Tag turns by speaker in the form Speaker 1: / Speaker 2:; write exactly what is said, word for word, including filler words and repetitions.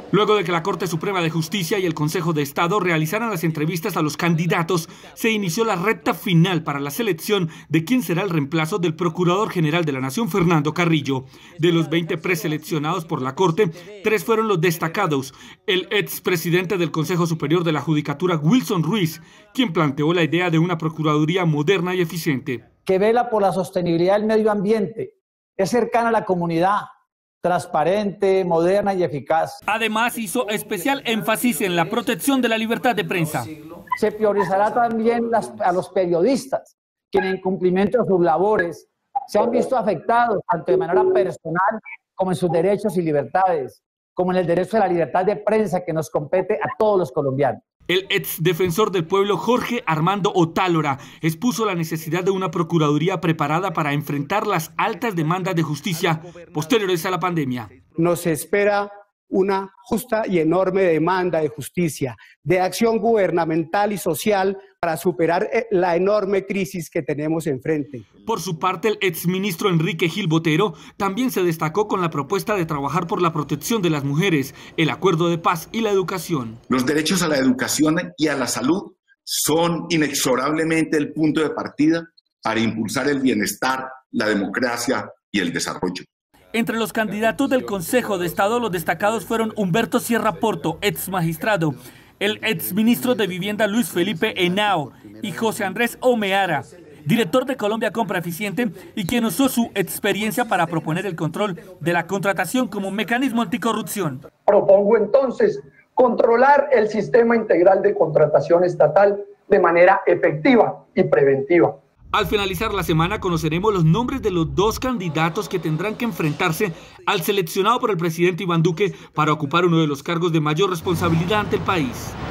Speaker 1: Luego de que la Corte Suprema de Justicia y el Consejo de Estado realizaran las entrevistas a los candidatos, se inició la recta final para la selección de quién será el reemplazo del Procurador General de la Nación, Fernando Carrillo. De los veinte preseleccionados por la Corte, tres fueron los destacados. El expresidente del Consejo Superior de la Judicatura, Wilson Ruiz, quien planteó la idea de una Procuraduría moderna y eficiente.
Speaker 2: Que vela por la sostenibilidad del medio ambiente, es cercana a la comunidad, transparente, moderna y eficaz.
Speaker 1: Además, hizo especial énfasis en la protección de la libertad de prensa.
Speaker 2: Se priorizará también las, a los periodistas, quienes en cumplimiento de sus labores se han visto afectados tanto de manera personal como en sus derechos y libertades, como en el derecho a la libertad de prensa que nos compete a todos los colombianos.
Speaker 1: El ex defensor del pueblo Jorge Armando Otálora expuso la necesidad de una procuraduría preparada para enfrentar las altas demandas de justicia posteriores a la pandemia.
Speaker 3: Nos espera una justa y enorme demanda de justicia, de acción gubernamental y social para superar la enorme crisis que tenemos enfrente.
Speaker 1: Por su parte, el exministro Enrique Gil Botero también se destacó con la propuesta de trabajar por la protección de las mujeres, el acuerdo de paz y la educación.
Speaker 4: Los derechos a la educación y a la salud son inexorablemente el punto de partida para impulsar el bienestar, la democracia y el desarrollo.
Speaker 1: Entre los candidatos del Consejo de Estado, los destacados fueron Humberto Sierra Porto, ex magistrado, el exministro de Vivienda Luis Felipe Henao y José Andrés Omeara, director de Colombia Compra Eficiente y quien usó su experiencia para proponer el control de la contratación como mecanismo anticorrupción.
Speaker 5: Propongo entonces controlar el sistema integral de contratación estatal de manera efectiva y preventiva.
Speaker 1: Al finalizar la semana conoceremos los nombres de los dos candidatos que tendrán que enfrentarse al seleccionado por el presidente Iván Duque para ocupar uno de los cargos de mayor responsabilidad ante el país.